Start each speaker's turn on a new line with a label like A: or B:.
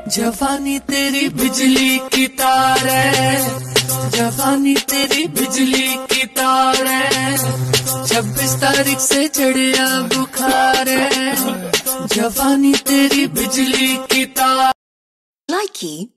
A: जवानी तेरी बिजली की तार है, जवानी तेरी बिजली की तार है। 26 तारीख से चढ़िया बुखार है, जवानी तेरी बिजली की तार।
B: Likey